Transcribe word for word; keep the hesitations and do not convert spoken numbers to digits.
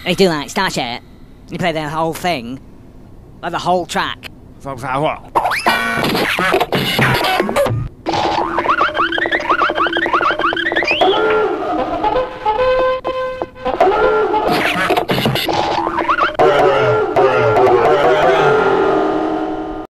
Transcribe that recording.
They do like Starship. You play the whole thing, like the whole track. For, for what?